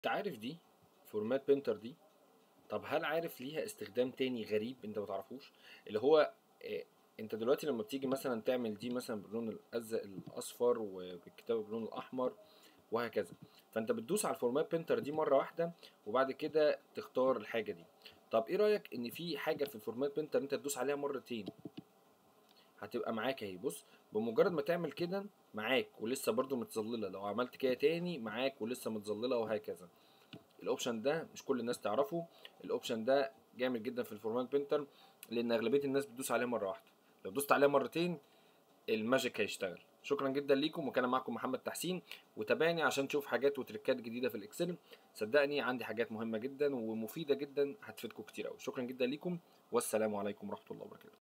انت عارف دي فورمات بينتر دي؟ طب هل عارف ليها استخدام تاني غريب انت ما تعرفوش؟ اللي هو آه، انت دلوقتي لما بتيجي مثلا تعمل دي مثلا باللون الازرق الاصفر وبالكتابه باللون الاحمر وهكذا، فانت بتدوس على الفورمات بينتر دي مره واحده وبعد كده تختار الحاجه دي. طب ايه رايك ان في حاجه في الفورمات بينتر انت تدوس عليها مرتين هتبقى معاك اهي؟ بص، بمجرد ما تعمل كده معاك ولسه برضو متظلله، لو عملت كده تاني معاك ولسه متظلله وهكذا. الاوبشن ده مش كل الناس تعرفه. الاوبشن ده جامد جدا في الفورمات بينتر، لان اغلبيه الناس بتدوس عليه مره واحده. لو دوست عليه مرتين الماجيك هيشتغل. شكرا جدا ليكم، وكان معكم محمد تحسين. وتابعني عشان تشوف حاجات وتريكات جديده في الاكسل. صدقني عندي حاجات مهمه جدا ومفيده جدا هتفيدكم كتير قوي. شكرا جدا ليكم، والسلام عليكم ورحمه الله وبركاته.